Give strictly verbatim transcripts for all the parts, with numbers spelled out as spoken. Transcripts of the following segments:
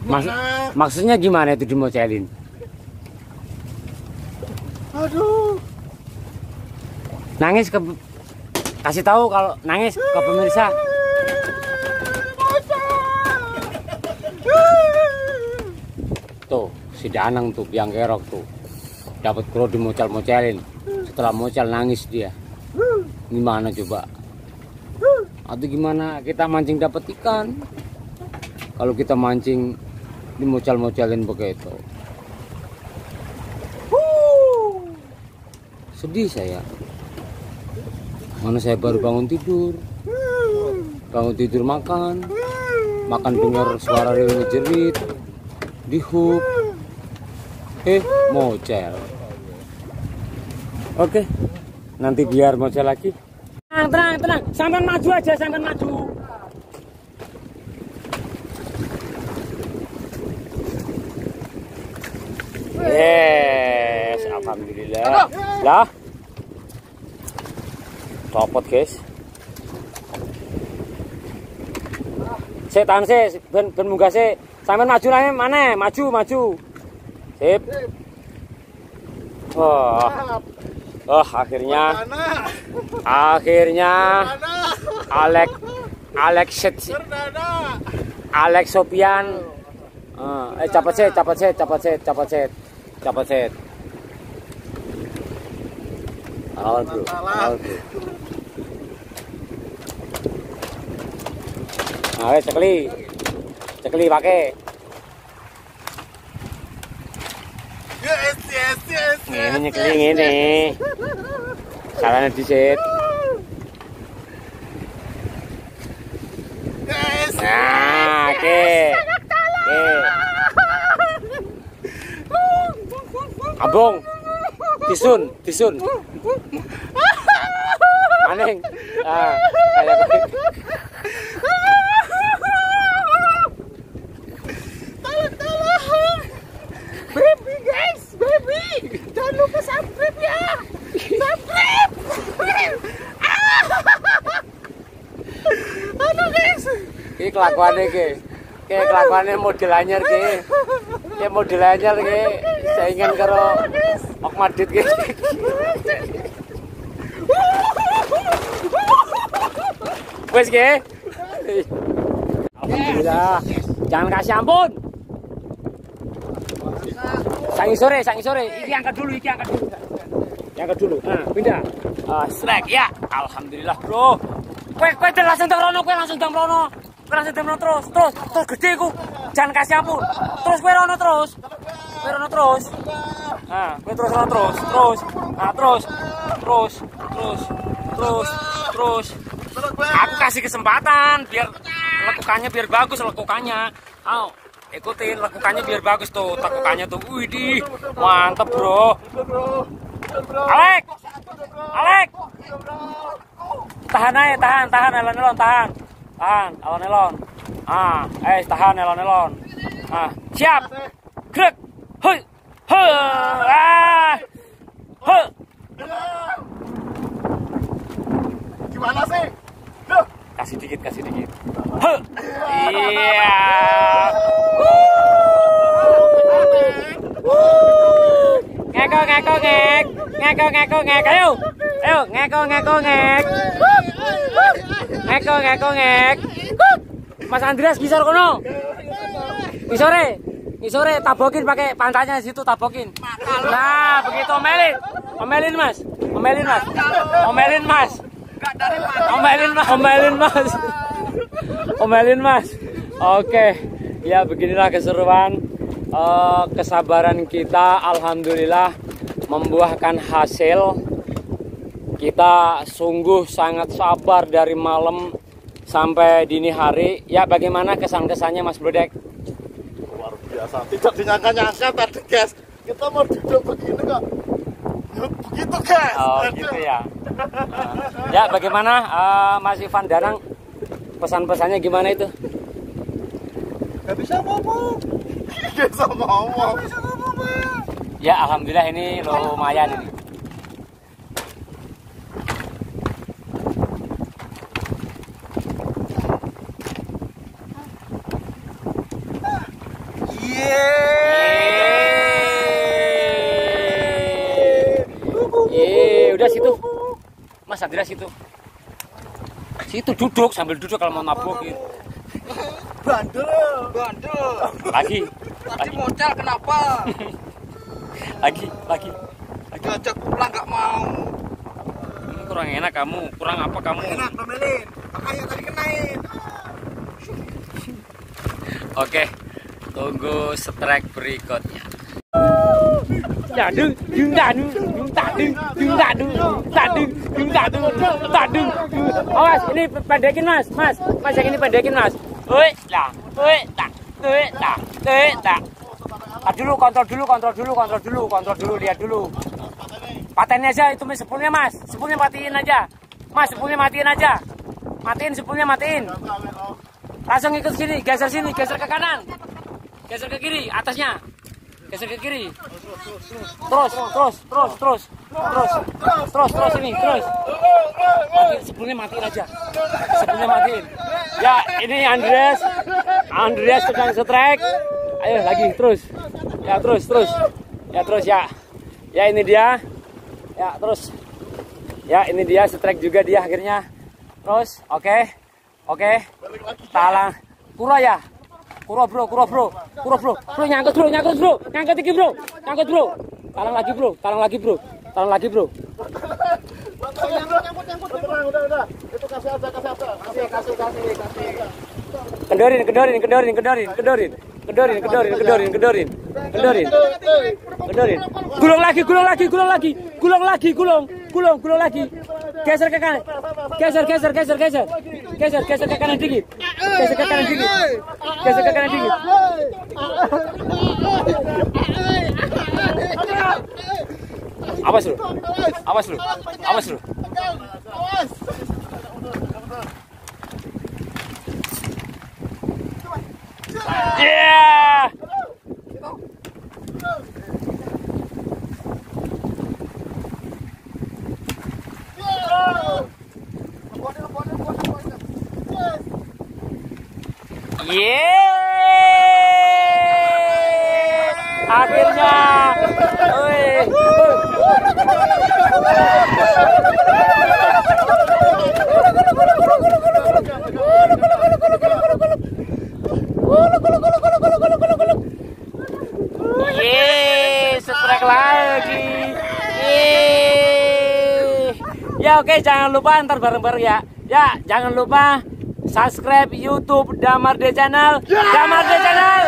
Mas, maksudnya gimana itu dimocelin? Aduh. Nangis ke kasih tahu kalau nangis ke pemirsa. Tuh, si Danang tuh yang kerok tuh. Dapat kro dimocel-mocelin. Setelah mocel nangis dia. Gimana coba? Atau gimana kita mancing dapat ikan? Kalau kita mancing dimocel-mocelin begitu. Sedih saya. Mana saya baru bangun tidur. Bangun tidur makan. Makan dengar suara riu ngejerit. Dihuk. Eh, mocel. Oke. Nanti biar mocel lagi. Tenang, tenang, tenang. Sampai maju aja, sampai maju. Yes, alhamdulillah. Lah. Copot, guys. Sik tahan sik, ben ben munggah sik. Sampeyan maju nang mana? Maju, maju. Sip. Oh. Oh, akhirnya. Akhirnya Alex Alex Alex Sopian. Uh, eh cepat sih, cepat sih, cepat sih, cepat sih, cepat sih. Awal bro, awal bro. Ayo cekli, cekli pakai. Yes, yes, yes, yes. Ini nyekli ini. Caranya disit. Yes. Nah, oke. Oke. Abong. Tisun, tisun. Maning. Ah, kayak Tolong, tolong. Baby guys, baby. Jangan lupa subscribe ya. Subscribe. Aduh guys. ini kelakuannya ke. Kayak kelakuannya model anyar ke. Kayak model anyar ke. Saingan karo Ok Madit ke. Wes ke. Alhamdulillah. Jangan kasih ampun. Sangi sore, sangi sore. Iki angkat dulu, iki angkat dulu. Angkat dulu. Nah, pindah. Ah, strike ya. Alhamdulillah, Bro. Kowe kowe langsung ndang rono, kowe langsung ndang rono. Kowe langsung ndang rono terus, terus, terus gede ku. Jangan kasih ampun. Terus kowe rono terus. Kowe rono terus. Nah, kowe terus rono terus, terus. Nah, terus. Terus, terus, terus, terus. Aku kasih kesempatan biar lekukannya biar bagus lekukannya. Ayo, ikutin lekukannya biar bagus tuh. Lekukannya tuh. Widih, mantep, Bro. Alek. Alek. Tahan aja, tahan, tahan elon elon, tahan. Tahan, elon elon. Ah, eh tahan elon elon. Ah, siap. Grek. Hei. He. Ah. He. Gimana sih? Kasih dikit, kasih dikit. He. Iya. Ngeko, ngeko, ngek. Ngeko, ngeko, ngek. Ayo. Ayo, ngeko, ngeko, ngek. Ngeko, ngeko, ngek. Mas Andreas ngisor kono. Ngisore. Ngisore tabokin pakai pantatnya di situ tabokin. Nah, begitu omelin. Omelin, Mas. Omelin, Mas. Omelin, Mas. Omelin mas, omelin mas, omelin mas. Oke, ya beginilah keseruan, uh, kesabaran kita, alhamdulillah membuahkan hasil. Kita sungguh sangat sabar dari malam sampai dini hari. Ya bagaimana kesan-kesannya Mas Brodek? Luar biasa, tidak dinyangka-nyangka tadi guys. Kita mau duduk begini kok. Begitu guys. Oh gitu ya. Ya bagaimana uh, Mas Ivan Danang, pesan-pesannya gimana itu? Gak bisa ngomong. Gak bisa ngomong. Ya alhamdulillah ini lumayan ini. ya udah situ. Mas Andreas situ. Situ duduk sambil duduk kalau mau nabok gitu. Bandel, bandel. Lagi. Tadi modal kenapa? lagi, lagi. Lagi. Ngajak pulang nggak mau. Ini kurang enak kamu. Kurang apa kamu? Enak, Melin. Makanya tadi kenain. Oke. Tunggu strike berikutnya. Tadung, dung tadung, dung tadung, dung tadung, tadung, dung tadung, tadung. Awas, ini pendekin mas, mas, mas yang ini pendekin mas. Woi, lah, woi, tak, woi, tak, woi, tak. Ah dulu, kontrol dulu, kontrol dulu, kontrol dulu, kontrol dulu, lihat dulu. Patennya aja itu sepulnya mas, sepulnya matiin aja, mas, sepulnya matiin aja, matiin sepulnya matiin. Langsung ikut sini, geser sini, geser ke kanan, geser ke kiri, atasnya. Geser ke kiri. Terus, terus, terus, terus, terus, terus, terus ini, terus. Mati, sebelumnya matiin aja. Sebelumnya matiin. Ya, ini Andreas. Andreas sedang strike. Ayo lagi, terus. Ya, terus, terus. Ya, terus ya. Ya, ini dia. Ya, terus. Ya, ini dia strike juga dia akhirnya. Terus, oke. Oke. Talang. Kura ya. Kuro bro, kuro bro, kuro bro, bro nyangkut bro, nyangkut bro, nyangkut tinggi bro, nyangkut bro, talang lagi bro, talang lagi bro, talang lagi bro. Udah, udah, itu kasih aja, kasih aja, kasih, kasih, kasih, kasih. Kendorin, kendorin, kendorin, kendorin, kendorin, kendorin, kendorin, kendorin, kendorin, kendorin, kendorin. Gulung lagi, gulung lagi, gulung lagi, gulung lagi, gulung, gulung, gulung lagi. Geser ke kanan, geser, geser, geser, geser, geser, geser ke kanan dikit, geser ke kanan dikit, geser ke kanan dikit. Awas lu, awas lu, awas lu. Yeah. Yeay, akhirnya, woi, yeay, strike lagi, yeay. Ya oke, jangan lupa ntar bareng-bareng ya, ya jangan lupa. Subscribe YouTube Damarde Channel, Damarde Channel.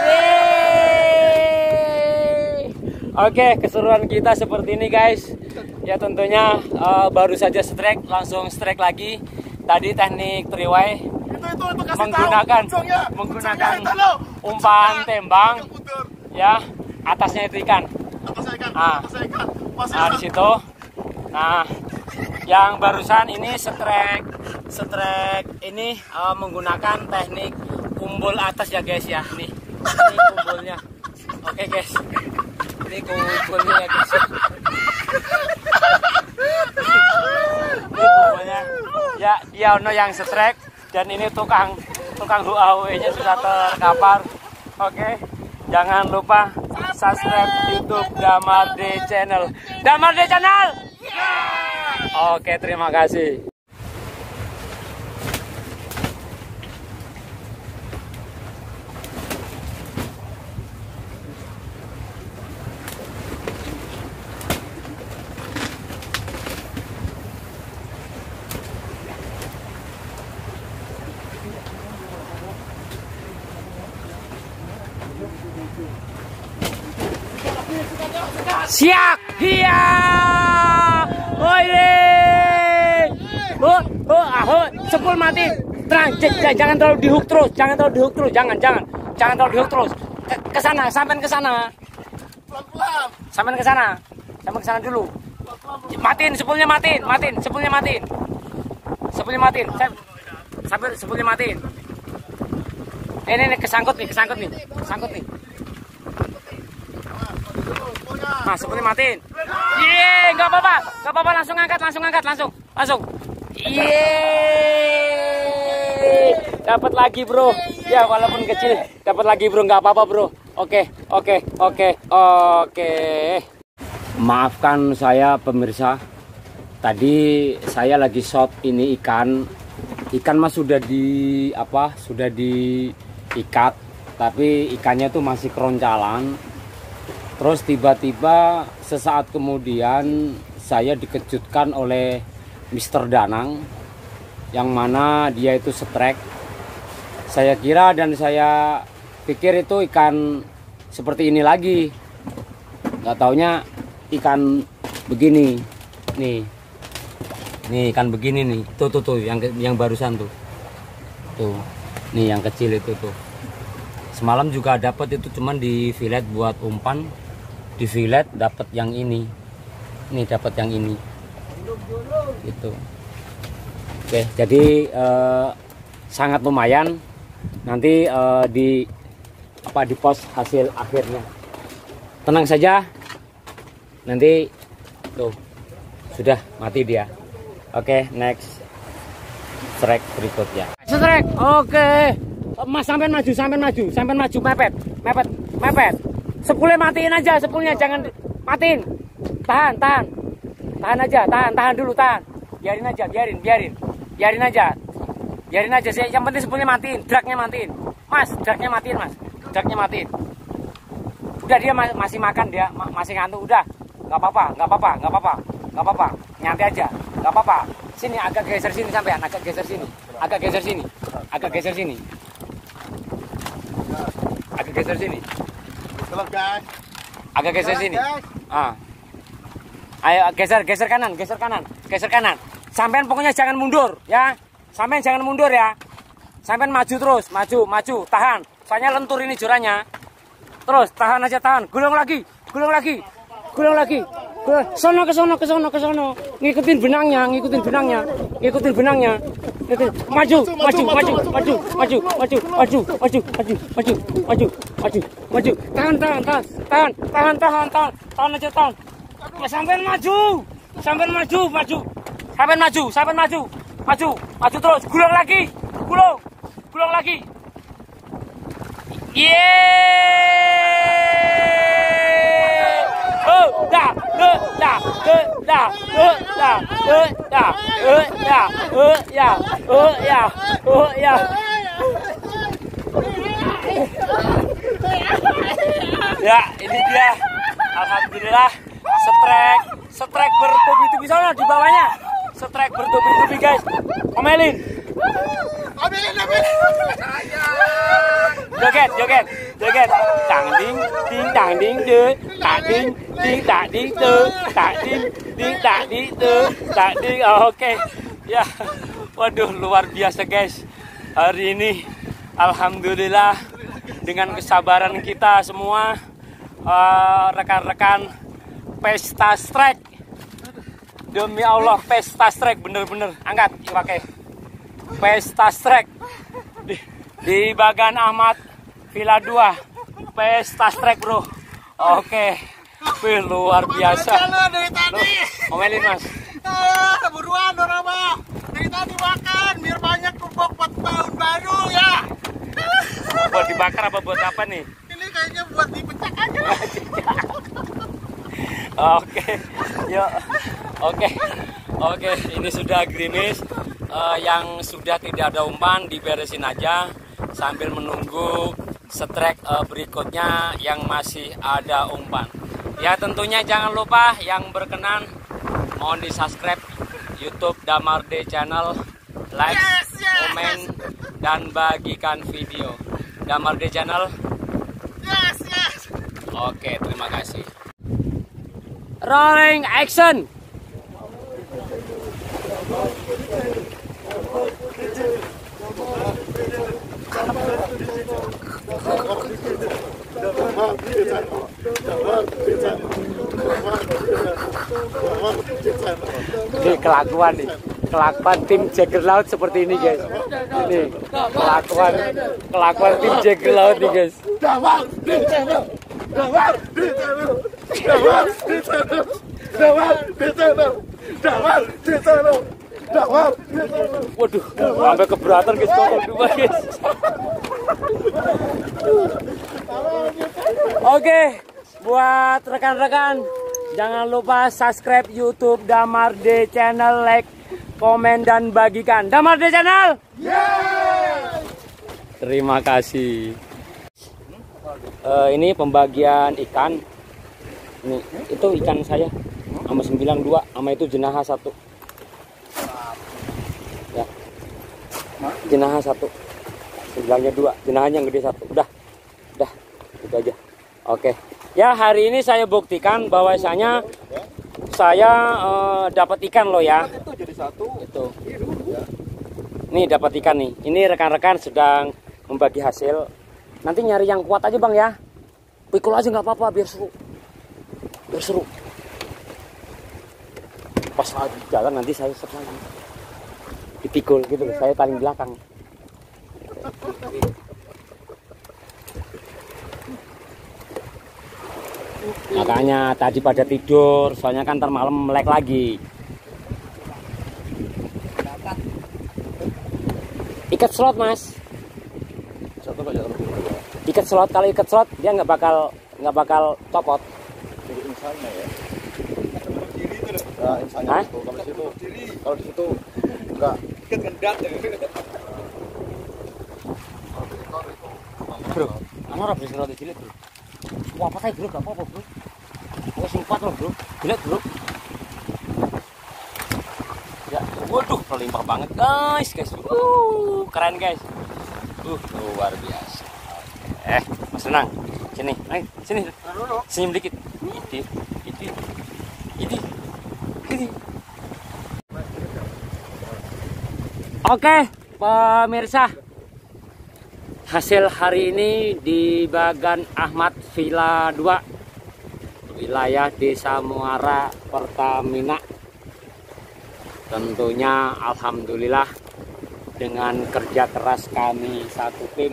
Yeay. Oke, keseruan kita seperti ini guys. Ya tentunya uh, baru saja strike, langsung strike lagi. Tadi teknik three way menggunakan menggunakan umpan tembang. Ya, atasnya itu ikan. Nah, nah di situ. Nah, yang barusan ini strike strike ini uh, menggunakan teknik kumpul atas ya guys ya. Nih, ini kumpulnya. Oke guys, ini kumpulnya ya guys. Ini kumpulnya. Ya, dia ono yang strike dan ini tukang tukang H A W nya sudah terkapar. Oke, jangan lupa subscribe YouTube Damarde Channel. Damarde Channel. Oke, terima kasih. Siap, iya, oh ini, oh, oh, ah, sepul mati, terang, jangan terlalu dihook terus, jangan terlalu dihook terus, jangan, jangan, jangan terlalu dihook terus, ke, ke sana, sampai ke sana, sampai ke sana, sampai ke sana dulu, matiin, sepulnya matiin, matiin, sepulnya matiin, sepulnya matiin, sampai sepulnya matiin, ini, ini kesangkut nih, kesangkut nih, kesangkut nih. Nah, sepulnya matiin. Yeay, nggak apa-apa, nggak apa-apa, langsung angkat, langsung angkat, langsung, langsung. Yeay, dapat lagi bro. Ya walaupun kecil, dapat lagi bro, nggak apa-apa bro. Oke, oke, oke, oke. Maafkan saya pemirsa, tadi saya lagi shot ini ikan. Ikan mas sudah di apa? Sudah diikat, tapi ikannya tuh masih keroncalan. Terus tiba-tiba sesaat kemudian saya dikejutkan oleh Mister Danang, yang mana dia itu setrek. Saya kira dan saya pikir itu ikan seperti ini lagi. Nggak taunya ikan begini nih. Nih ikan begini nih. Tuh tuh tuh yang yang barusan tuh. Tuh. Nih yang kecil itu tuh. Semalam juga dapat itu, cuman di fillet buat umpan. Di fillet dapat yang ini. Nih dapat yang ini. Itu. Oke, jadi eh, sangat lumayan. Nanti eh, di apa di post hasil akhirnya. Tenang saja. Nanti tuh sudah mati dia. Oke, next strike berikutnya. Strike. Oke. Mas sampai maju, sampai maju, sampai maju, mepet, mepet, mepet. Sepulnya matiin aja, sepulnya jangan matiin. Tahan, tahan. Tahan aja, tahan, tahan dulu, tahan. Biarin aja, biarin, biarin. Biarin aja. Biarin aja sih. Yang penting sepulnya matiin, dragnya matiin. Mas, dragnya matiin, Mas. Dragnya matiin. Udah dia masih makan, dia masih ngantuk, udah. Nggak apa-apa, nggak apa-apa, nggak apa-apa. Nggak apa-apa, nyantai aja, nggak apa-apa. Sini agak geser sini sampean, agak geser sini, agak geser sini, agak geser sini, agak geser sini, agak geser sini. Ah, ayo geser, geser kanan, geser kanan, geser kanan. Sampean pokoknya jangan mundur, ya. Sampean jangan mundur ya. Sampean maju terus, maju, maju, tahan. Soalnya lentur ini jorannya. Terus tahan aja, tahan. Gulung lagi, gulung lagi, gulung lagi. Sono ke sono ke sono ke sono, ngikutin benangnya, ngikutin benangnya, ngikutin benangnya, ngikutin. Maju, maju, maju, maju, maju, maju, maju, maju, maju, maju, maju, maju, maju. Tahan, tahan, tahan, tahan, tahan, tahan, tahan, tahan aja tahan. Sampai maju, sampai maju, maju, sampai maju, sampai maju, maju, maju terus. Gulung lagi, gulung, gulung lagi. Yeay. Oh, dah, dah, dah, dah, dah, dah, dah, ya, ya, ya, ya. Ya, ini dia. Alhamdulillah, setrek, setrek bertubi-tubi sana di bawahnya. Setrek bertubi-tubi guys. Omelin. Omelin, omelin. Joget, joget, joget. Tang ding, ding tang ding de, tak ding, ding tak ding de, tak ding, ding tak ding de, tak ding. Oh, oke. Okay. Ya. Waduh, luar biasa guys. Hari ini alhamdulillah dengan kesabaran kita semua, rekan-rekan uh, pesta strike. Demi Allah, pesta strike bener-bener. Angkat, pakai. Pesta strike di, di Bagan Ahmad Villa dua. Pesta strike bro. Oke. Wih, luar biasa. Dari tadi. Omelin mas. Ah, buruan orang mah. Dari tadi makan biar banyak tumpuk buat tahun baru ya. Buat dibakar apa buat apa nih? Ini kayaknya buat dipecah aja. Oke. Yuk. Oke. Oke, ini sudah gerimis. Uh, yang sudah tidak ada umpan diberesin aja sambil menunggu setrek uh, berikutnya yang masih ada umpan. Ya tentunya jangan lupa yang berkenan mohon di subscribe YouTube Damarde Channel, like, yes, yes, komen, dan bagikan video Damarde Channel. Yes, yes. Oke, terima kasih. Rolling action. Ini kelakuan nih, kelakuan tim Jager Laut seperti ini guys. Ini kelakuan, kelakuan tim Jager Laut nih guys. Damar di channel, damar di channel, damar di channel, damar di channel, damar di channel, damar di channel. Waduh, sampai keberatan guys, kotor dua guys. Oke, buat rekan-rekan Jangan lupa subscribe YouTube Damarde Channel, like, komen, dan bagikan. Damarde Channel. Yes. Terima kasih. Uh, ini pembagian ikan. Ini itu ikan saya. Sama sembilan dua, sama itu jenaha satu. Ya. Jenaha satu. Sembilannya dua, jenahanya yang gede satu. Udah. Udah. Itu aja. Oke. Ya, hari ini saya buktikan bahwasanya saya uh, dapat ikan loh ya. Itu jadi satu. Itu. Nih dapat ikan nih. Ini rekan-rekan sedang membagi hasil. Nanti nyari yang kuat aja bang ya. Pikul aja nggak apa-apa biar seru. Biar seru. Pas lagi jalan nanti saya set lagi. Dipikul gitu loh. Saya paling belakang. Makanya tadi pada tidur, soalnya kan ntar malam melek lagi. Ikat slot mas. Ikat slot, kalau ikat slot dia nggak bakal nggak bakal copot. Jadi insangnya ya. Nah, insangnya Hah? itu. Kalau di situ, kalau di situ enggak. Ikat gendat ya. Bro, ana ora bisa rada cilik bro. Wah, apa bro, gak apa-apa bro. Wes empat loh bro, cilik bro. Ya, waduh, melimpah banget guys, guys. Uh, keren guys. Uh, luar biasa. Eh, Mas Renang, sini, ayo, sini. Senyum dikit. Ini, ini, ini, ini. Oke, pemirsa. Hasil hari ini di Bagan Ahmad Villa dua, wilayah Desa Muara, Pertamina. Tentunya alhamdulillah dengan kerja keras kami satu tim.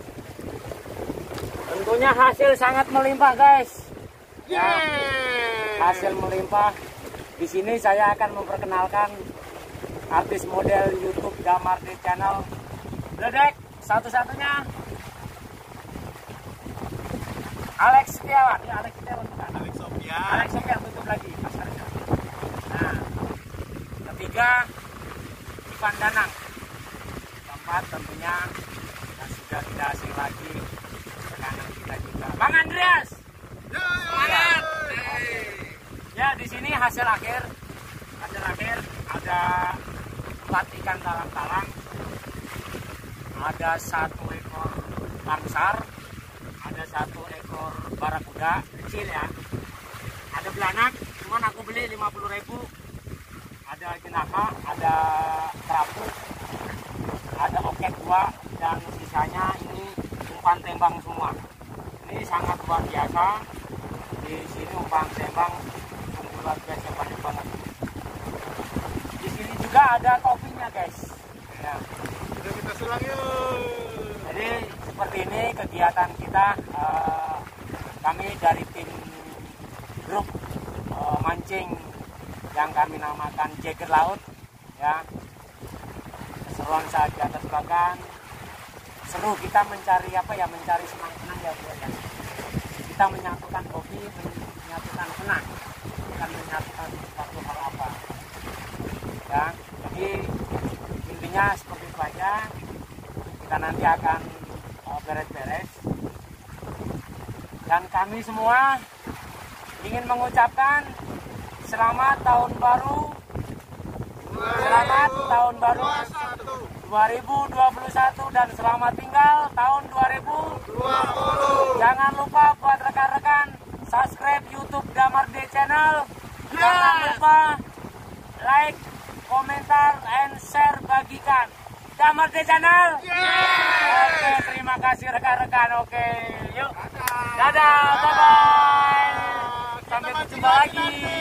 Tentunya hasil sangat melimpah guys. Ya, hasil melimpah. Di sini saya akan memperkenalkan artis model YouTube Damarde Channel. Bledek satu-satunya Alex Setiawan. Ya, Alex Setiawan bukan? Alex Sofian. Alex Sofian tutup lagi. Nah, ketiga Ivan Danang. Keempat tentunya yang sudah tidak asing lagi rekan kita juga Bang Andreas. Semangat. Ya, di sini hasil akhir. Hasil akhir ada empat ikan talang-talang. Ada satu ekor langsar, ada satu ekor barakuda kecil ya, ada belanak, cuman aku beli lima puluh ribu, ada jenaka, ada kerapu, ada okek dua, dan sisanya ini umpan tembang semua. Ini sangat luar biasa. Di sini umpan tembang sungguh luar biasa, banyak banget. Di sini juga ada kopinya guys. Ya. Kita selang yuk. Jadi seperti ini kegiatan kita, uh, kami dari tim grup uh, mancing yang kami namakan Jager Laut ya. Keseruan saat di atas Bagan, seru kita mencari apa ya, mencari senang-senang ya bro ya. Kita menyatukan hobi, menyatukan senang, bukan menyatukan satu hal apa ya. Jadi intinya seperti itu aja. Kita nanti akan beres-beres uh, dan kami semua ingin mengucapkan selamat tahun baru, selamat tahun baru dua ribu dua puluh satu dan selamat tinggal tahun dua ribu dua puluh. Jangan lupa buat rekan-rekan subscribe YouTube Damarde Channel. Jangan lupa like, komentar, and share, bagikan. Damarde Channel. Yeah. Oke, terima kasih rekan-rekan. Oke, yuk. Dadah, bye-bye. Sampai berjumpa lagi.